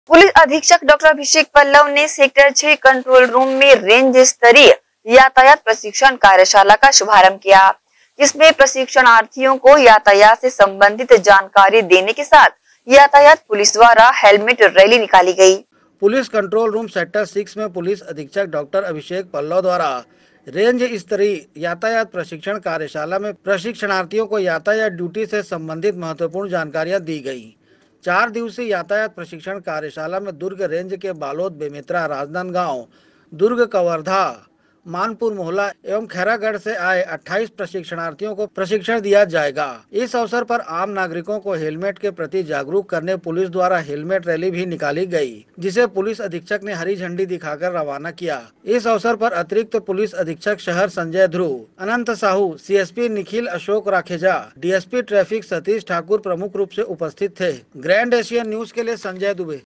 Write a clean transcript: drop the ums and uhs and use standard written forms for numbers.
Police अधीक्षक doctor Abhishek Pallav ने sector 6 control room में रेंज स्तरीय यातायात प्रशिक्षण कार्यशाला का शुभारंभ किया, जिसमें प्रशिक्षणार्थियों को यातायात से संबंधित जानकारी देने के साथ यातायात पुलिस द्वारा हेलमेट रैली निकाली गई। पुलिस कंट्रोल रूम सेक्टर 6 में पुलिस अधीक्षक डॉक्टर अभिषेक पल्लव द्वारा रेंज स्तरीय यातायात प्रशिक्षण कार्यशाला में प्रशिक्षणार्थियों को यातायात ड्यूटी से संबंधित महत्वपूर्ण जानकारियां दी गई। 4 दिवसीय यातायात प्रशिक्षण कार्यशाला में दुर्ग रेंज के बालोद, बेमेतरा, राजनांदगांव, दुर्ग, कवर्धा, मानपुर मोहल्ला एवं खैरागढ़ से आए 28 प्रशिक्षणार्थियों को प्रशिक्षण दिया जाएगा। इस अवसर पर आम नागरिकों को हेलमेट के प्रति जागरूक करने पुलिस द्वारा हेलमेट रैली भी निकाली गई, जिसे पुलिस अधीक्षक ने हरी झंडी दिखाकर रवाना किया। इस अवसर पर अतिरिक्त पुलिस अधीक्षक शहर Sanjay Dhruv, Anant Sahu, CSP Nikhil Ashok Rakheja, DSP traffic Satish Thakur प्रमुख रूप से उपस्थित थे। ग्रैंड एशियन न्यूज के लिए संजय दुबे।